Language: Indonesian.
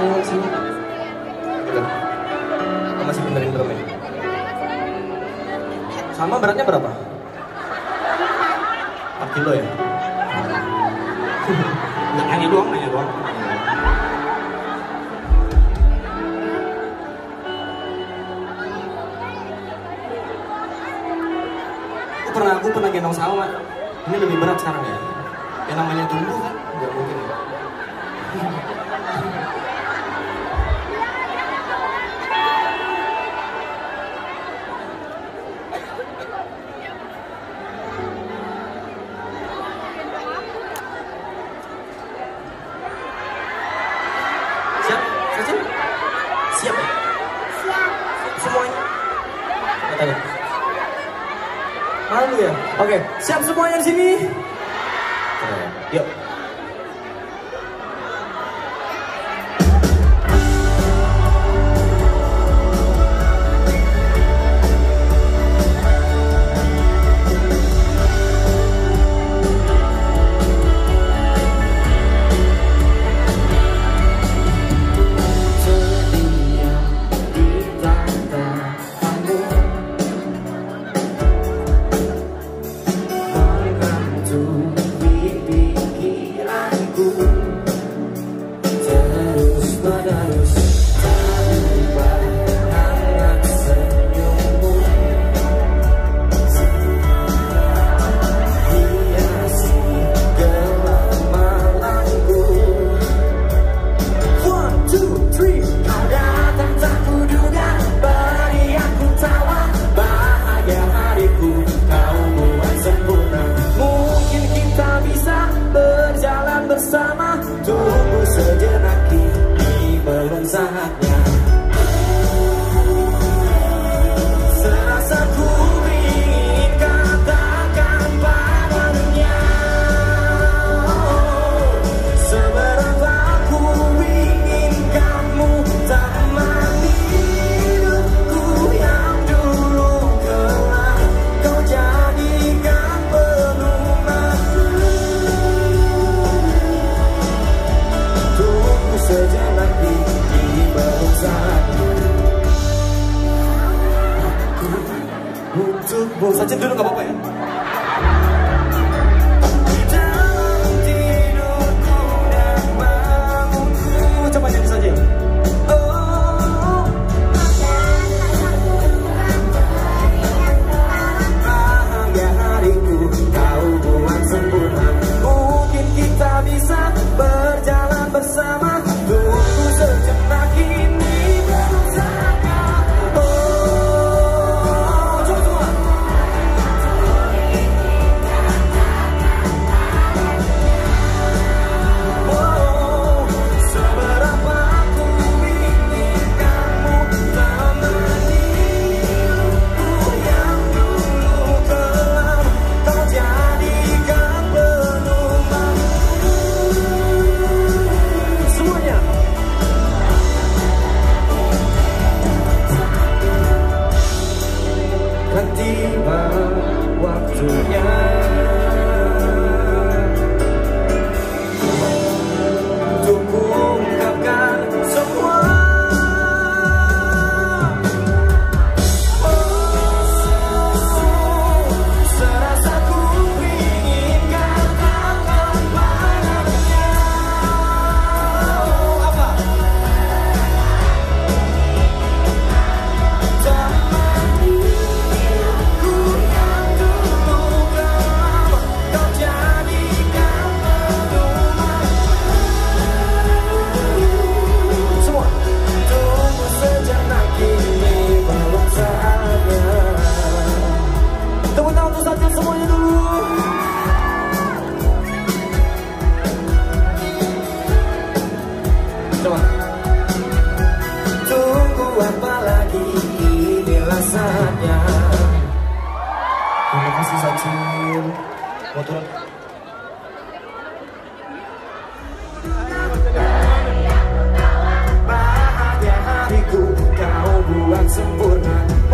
sini. Udah. Aku masih benerin drumnya. Sama beratnya berapa? 4 kilo ya? Nanya doang, nanya doang. Aku pernah gendong sama. Ini lebih berat sekarang ya. Yang namanya tumbuh kan, nggak mungkin ya. Siap, Sachin? Siap ya? Siap. Semuanya? Katanya. Malu ya? Oke, siap semuanya di sini? Keren. Yuk. Tunggu sejenak, ini belum saatnya. Serasa ku ingin katakan padanya, seberapa ku ingin kamu temani hidupku yang dulu gelap, kau jadikan pelumaku. Tunggu sejenak, ini belum saatnya. Untukmu saja dulu, gak apa-apa ya? Di dalam tidurku dan bangunku. Coba nyanyi saja. Oh, bahagia hariku kau buat sempurna. Mungkin kita bisa berjalan bersama. Tunggu sejenak, ini belum saatnya. Tiba waktunya untuk mengungkapkan semua. Serasa ku ingin katakan padanya. Apa? Tepuk tangan untuk Sachin semuanya dulu. Coba. Tunggu apa lagi, inilah saatnya. Terima kasih Sachin. Mau turun? Bahagia hariku kau buat sempurna.